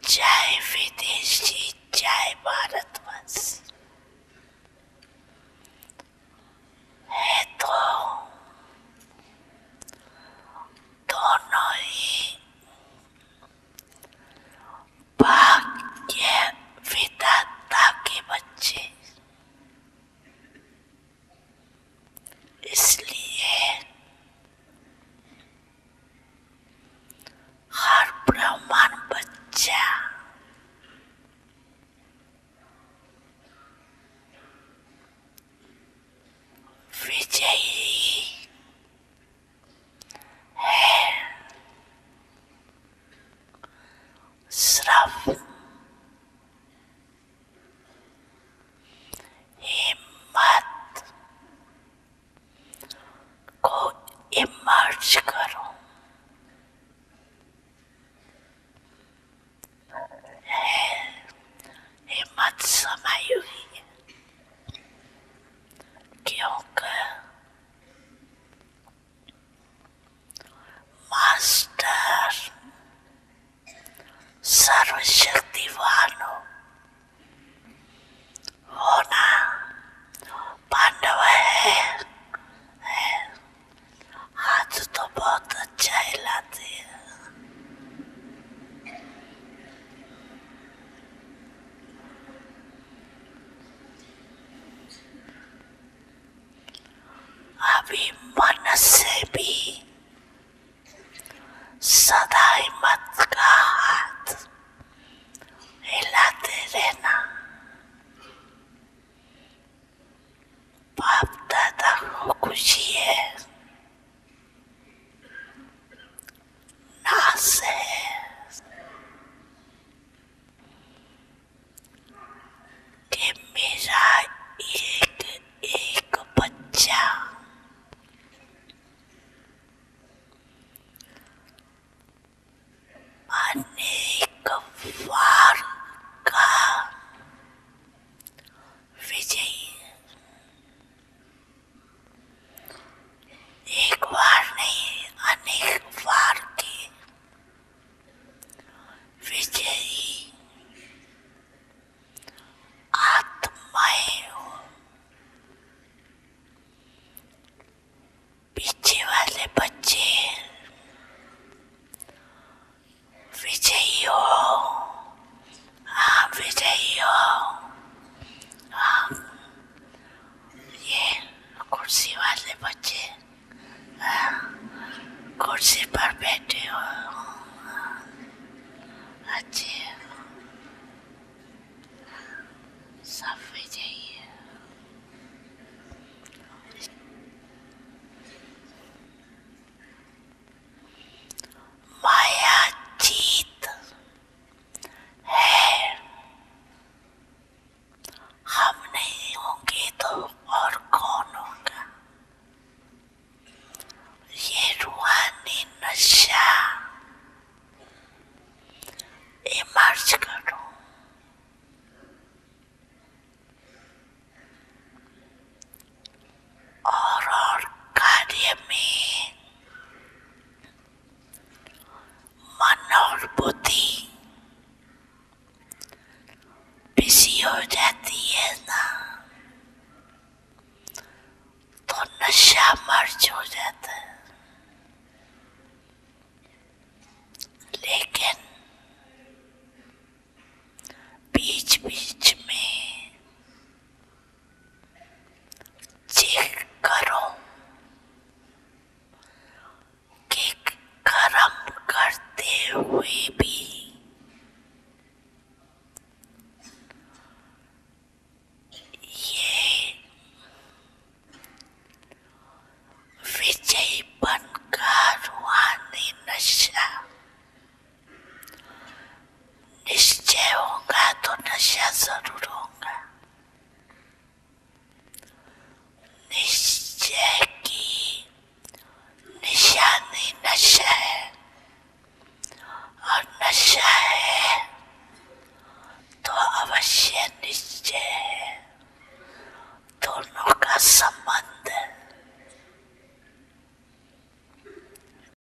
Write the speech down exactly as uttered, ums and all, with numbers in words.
चाहे विदेशी चाहे भारतवंश है तो दोनों ही भाग्य विधाता के बच्चे। इसलिए हर ब्राह्मण बच्चा विजयी है। सिर्फ हिम्मत को इमर्ज करो। हिम्मत समाई हुई है क्योंकि मास्टर सर्वशक्तिवान होना पांडव है, है। हाथ तो बहुत अच्छा हिलाते हैं। अभी मन से भी सदा हिम्मत का हाथ हिलाते रहना। बाप दादा को खुशी है, नाज है कि मेरा एक एक बच्चा अनेक वार का विजयी है। एक बार नहीं, अनेक बार के विजयी आत्माएं हो। पीछे वाले बच्चे विजयी हो। हाँ विजयी हो। हाँ ये कुर्सी वाले बच्चे कुर्सी पर बैठे हो, अच्छे सब विजयी है। माया जीत है। हम नहीं होंगे तो और कौन होगा। ये रूहानी नशा इमर्ज करो। और और कार्य में मन और बुद्धि बिजी हो जाती है ना, तो नशा मर्ज हो जाता है। लेकिन बीच बीच में चेक करो कि कर्म करते हुए भी ये विजयीपन का रूहानी नशा निश्चय होगा तो नशा जरूर होगा। निश्चय की निशानी नशा है और नशा है तो अवश्य निश्चय है। दोनों का संबंध